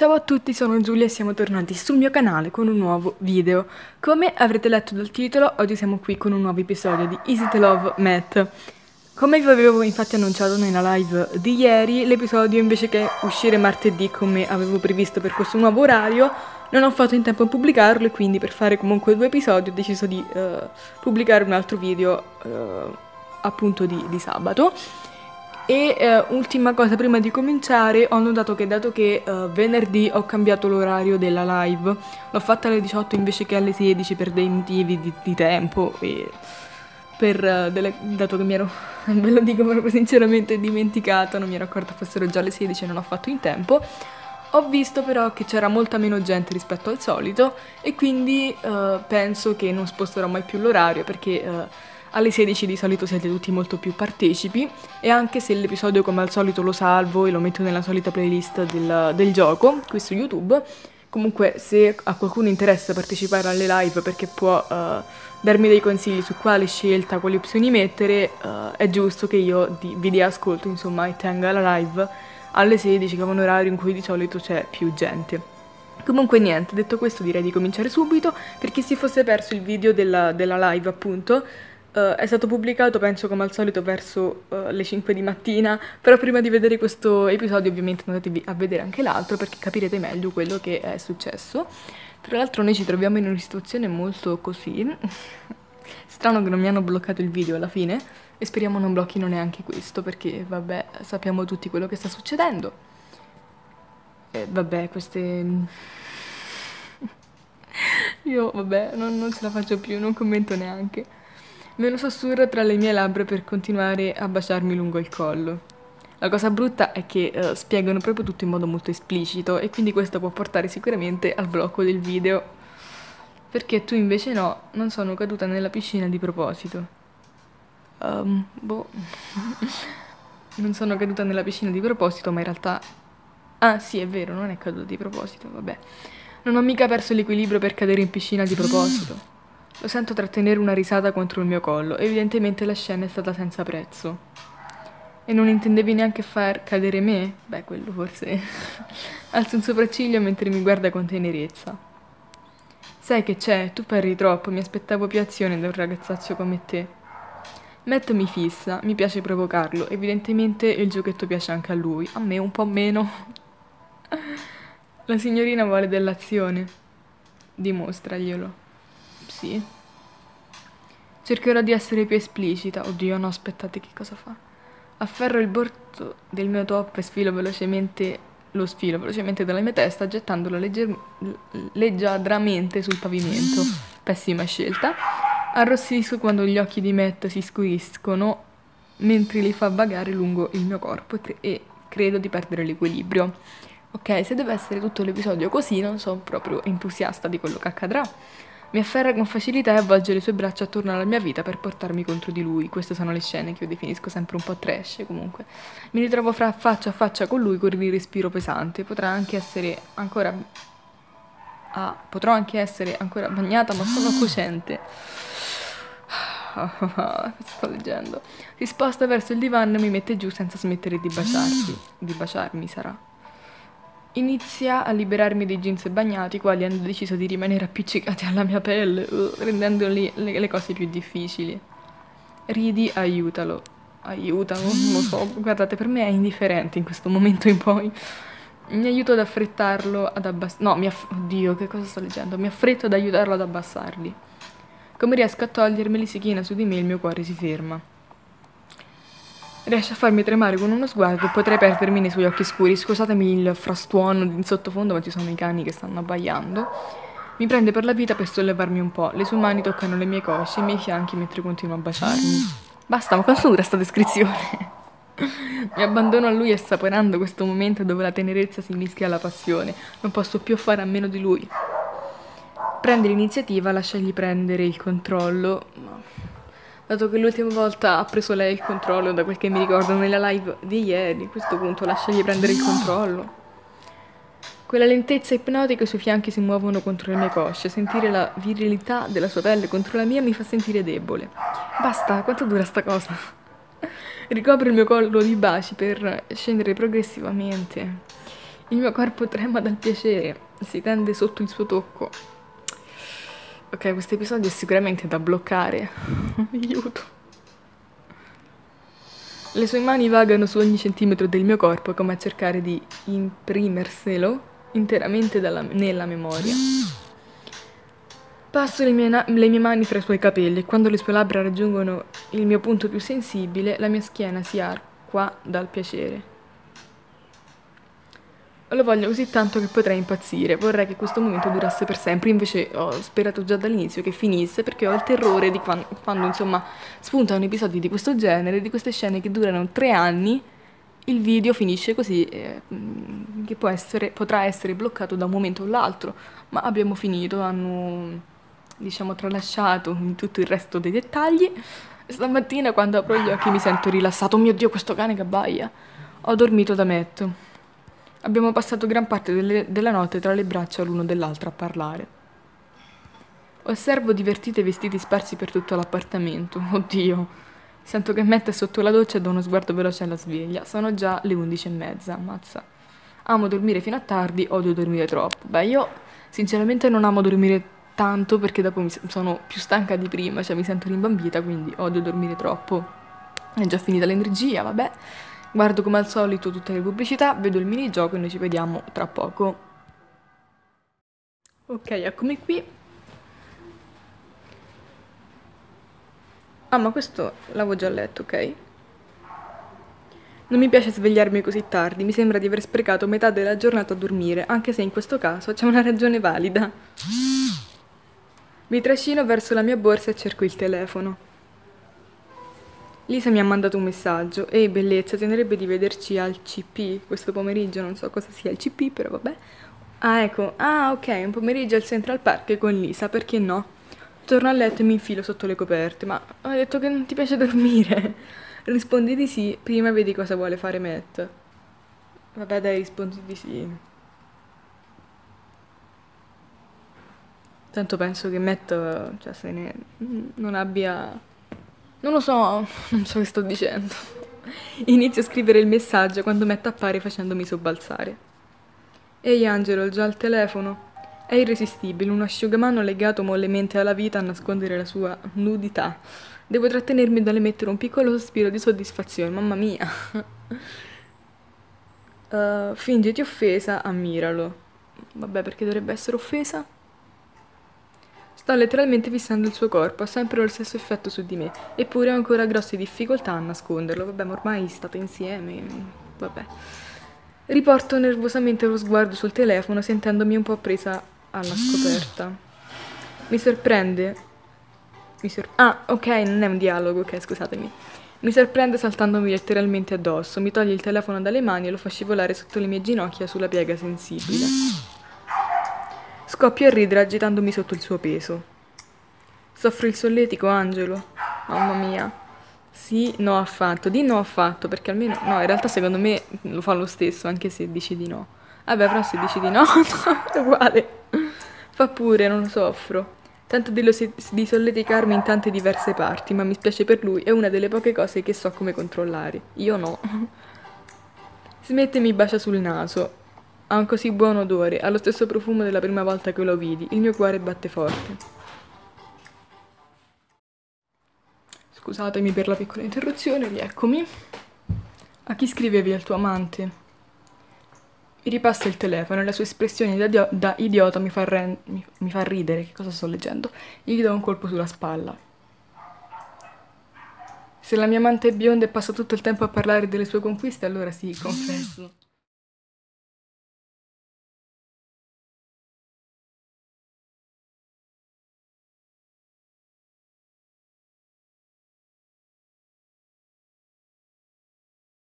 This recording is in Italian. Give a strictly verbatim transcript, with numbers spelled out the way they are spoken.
Ciao a tutti, sono Giulia e siamo tornati sul mio canale con un nuovo video. Come avrete letto dal titolo, oggi siamo qui con un nuovo episodio di Easy to Love Matt. Come vi avevo infatti annunciato nella live di ieri, l'episodio invece che uscire martedì come avevo previsto per questo nuovo orario, non ho fatto in tempo a pubblicarlo e quindi per fare comunque due episodi ho deciso di uh, pubblicare un altro video uh, appunto di, di sabato. E eh, ultima cosa prima di cominciare, ho notato che dato che eh, venerdì ho cambiato l'orario della live, l'ho fatta alle diciotto invece che alle sedici per dei motivi di, di tempo e per uh, delle, dato che mi ero, ve lo dico proprio sinceramente, dimenticata, non mi ero accorta fossero già le sedici e non ho fatto in tempo. Ho visto però che c'era molta meno gente rispetto al solito e quindi uh, penso che non sposterò mai più l'orario perché uh, alle sedici di solito siete tutti molto più partecipi e anche se l'episodio come al solito lo salvo e lo metto nella solita playlist del, del gioco qui su YouTube, comunque se a qualcuno interessa partecipare alle live perché può uh, darmi dei consigli su quale scelta, quali opzioni mettere, uh, è giusto che io di, vi dia ascolto insomma e tenga la live alle sedici, che è un orario in cui di solito c'è più gente. Comunque niente, detto questo direi di cominciare subito. Per chi si fosse perso il video della, della live appunto, Uh, è stato pubblicato penso come al solito verso uh, le cinque di mattina, però prima di vedere questo episodio ovviamente andatevi a vedere anche l'altro perché capirete meglio quello che è successo. Tra l'altro noi ci troviamo in una situazione molto così, strano che non mi hanno bloccato il video alla fine e speriamo non blocchino neanche questo perché vabbè sappiamo tutti quello che sta succedendo. E vabbè queste... io vabbè non, non ce la faccio più, non commento neanche. Me lo sussurra tra le mie labbra per continuare a baciarmi lungo il collo. La cosa brutta è che uh, spiegano proprio tutto in modo molto esplicito e quindi questo può portare sicuramente al blocco del video. Perché tu invece no, non sono caduta nella piscina di proposito. Um, boh. Non sono caduta nella piscina di proposito, ma in realtà... Ah sì, è vero, non è caduta di proposito, vabbè. Non ho mica perso l'equilibrio per cadere in piscina di proposito. Lo sento trattenere una risata contro il mio collo, evidentemente la scena è stata senza prezzo. E non intendevi neanche far cadere me? Beh, quello forse... Alzo un sopracciglio mentre mi guarda con tenerezza. Sai che c'è, tu parli troppo, mi aspettavo più azione da un ragazzaccio come te. Matt mi fissa, mi piace provocarlo, evidentemente il giochetto piace anche a lui, a me un po' meno. La signorina vuole dell'azione. Dimostraglielo. Sì. Cercherò di essere più esplicita. Oddio, no, aspettate, che cosa fa? Afferro il bordo del mio top e sfilo velocemente, lo sfilo velocemente dalla mia testa, gettandolo legger, leggiadramente sul pavimento. Pessima scelta. Arrossisco quando gli occhi di Matt si scuriscono mentre li fa vagare lungo il mio corpo e, cre e credo di perdere l'equilibrio. Ok, se deve essere tutto l'episodio così, non sono proprio entusiasta di quello che accadrà. Mi afferra con facilità e avvolge le sue braccia attorno alla mia vita per portarmi contro di lui. Queste sono le scene che io definisco sempre un po' trash, comunque. Mi ritrovo fra faccia a faccia con lui con il respiro pesante. Potrà anche essere ancora... Ah, potrò anche essere ancora bagnata, ma sono cosciente. Cosa sto leggendo? Si sposta verso il divano e mi mette giù senza smettere di baciarsi. Di baciarmi sarà. Inizia a liberarmi dei jeans bagnati, i quali hanno deciso di rimanere appiccicati alla mia pelle, uh, rendendoli le, le cose più difficili. Ridi, aiutalo. Aiutalo, non lo so, guardate, per me è indifferente in questo momento in poi. Mi aiuto ad affrettarlo, ad abbassarli. No, mi aff... Oddio, che cosa sto leggendo? Mi affretto ad aiutarlo ad abbassarli. Come riesco a togliermeli si china su di me, il mio cuore si ferma. Riesce a farmi tremare con uno sguardo e potrei perdermi nei suoi occhi scuri. Scusatemi il frastuono in sottofondo, ma ci sono i cani che stanno abbaiando. Mi prende per la vita per sollevarmi un po'. Le sue mani toccano le mie cosce e i miei fianchi mentre continua a baciarmi. Basta, ma quanto dura sta descrizione? Mi abbandono a lui assaporando questo momento dove la tenerezza si mischia alla passione. Non posso più fare a meno di lui. Prende l'iniziativa, lasciagli prendere il controllo. Dato che l'ultima volta ha preso lei il controllo, da quel che mi ricordo nella live di ieri, a questo punto lasciagli prendere il controllo. Quella lentezza ipnotica, i suoi fianchi si muovono contro le mie cosce. Sentire la virilità della sua pelle contro la mia mi fa sentire debole. Basta, quanto dura sta cosa? Ricopro il mio collo di baci per scendere progressivamente. Il mio corpo trema dal piacere, si tende sotto il suo tocco. Ok, questo episodio è sicuramente da bloccare. Aiuto. Le sue mani vagano su ogni centimetro del mio corpo come a cercare di imprimerselo interamente dalla- nella memoria. Passo le mie, na- le mie mani fra i suoi capelli e quando le sue labbra raggiungono il mio punto più sensibile, la mia schiena si arqua dal piacere. Lo voglio così tanto che potrei impazzire, vorrei che questo momento durasse per sempre, invece ho sperato già dall'inizio che finisse perché ho il terrore di quan- quando, insomma, spuntano episodi di questo genere, di queste scene che durano tre anni, il video finisce così, eh, mm, che può essere, potrà essere bloccato da un momento all'altro, ma abbiamo finito, hanno, diciamo, tralasciato in tutto il resto dei dettagli. Stamattina quando apro gli occhi mi sento rilassato, oh mio Dio, questo cane che abbaia. Ho dormito da metto. Abbiamo passato gran parte delle- della notte tra le braccia l'uno dell'altro a parlare. Osservo divertiti e vestiti sparsi per tutto l'appartamento. Oddio. Sento che Matt è sotto la doccia e do uno sguardo veloce alla sveglia. Sono già le undici e mezza, ammazza. Amo dormire fino a tardi, odio dormire troppo. Beh, io sinceramente non amo dormire tanto perché dopo mi s- sono più stanca di prima, cioè mi sento rimbambita, quindi odio dormire troppo. È già finita l'energia, vabbè. Guardo come al solito tutte le pubblicità, vedo il minigioco e noi ci vediamo tra poco. Ok, eccomi qui. Ah, ma questo l'avevo già letto, ok? Non mi piace svegliarmi così tardi, mi sembra di aver sprecato metà della giornata a dormire, anche se in questo caso c'è una ragione valida. Mi trascino verso la mia borsa e cerco il telefono. Lisa mi ha mandato un messaggio. Ehi, bellezza, ti andrebbe di vederci al C P questo pomeriggio? Non so cosa sia il C P, però vabbè. Ah, ecco. Ah, ok, un pomeriggio al Central Park con Lisa, perché no? Torno a letto e mi infilo sotto le coperte. Ma ho detto che non ti piace dormire. Rispondi di sì, prima vedi cosa vuole fare Matt. Vabbè, dai, rispondi di sì. Tanto penso che Matt, cioè, se ne non abbia. Non lo so, non so che sto dicendo. Inizio a scrivere il messaggio quando Matt appare facendomi sobbalzare. Ehi Angelo, già al telefono? È irresistibile, un asciugamano legato mollemente alla vita a nascondere la sua nudità. Devo trattenermi dall'emettere un piccolo sospiro di soddisfazione, mamma mia. Uh, fingiti offesa, ammiralo. Vabbè, perché dovrebbe essere offesa? Sto letteralmente fissando il suo corpo, ha sempre lo stesso effetto su di me, eppure ho ancora grosse difficoltà a nasconderlo. Vabbè, ma ormai state insieme. Vabbè. Riporto nervosamente lo sguardo sul telefono, sentendomi un po' presa alla scoperta. Mi sorprende. Mi sor- ah, ok, non è un dialogo, ok, scusatemi. Mi sorprende saltandomi letteralmente addosso, mi toglie il telefono dalle mani e lo fa scivolare sotto le mie ginocchia sulla piega sensibile. Scoppio a ridere agitandomi sotto il suo peso. Soffro il solletico, Angelo. Mamma mia. Sì, no affatto. Di no affatto, perché almeno. No, in realtà secondo me lo fa lo stesso, anche se dici di no. Vabbè, però se dici di no, no, è uguale. Fa pure, non lo soffro. Tento di, lo si- di solleticarmi in tante diverse parti, ma mi spiace per lui, è una delle poche cose che so come controllare. Io no. Smette e mi bacia sul naso. Ha un così buon odore, ha lo stesso profumo della prima volta che lo vidi. Il mio cuore batte forte. Scusatemi per la piccola interruzione, rieccomi. A chi scrivevi al tuo amante? Mi ripassa il telefono e la sua espressione da, dio- da idiota mi fa, ren- mi, mi fa ridere. Che cosa sto leggendo? Gli do un colpo sulla spalla. Se la mia amante è bionda e passa tutto il tempo a parlare delle sue conquiste, allora sì, confesso.